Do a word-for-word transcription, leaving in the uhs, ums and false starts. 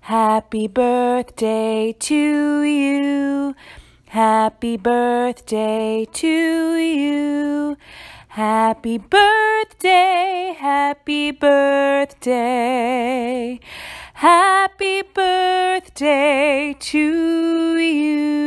Happy birthday to you. Happy birthday to you. Happy birthday, happy birthday. Happy birthday to you.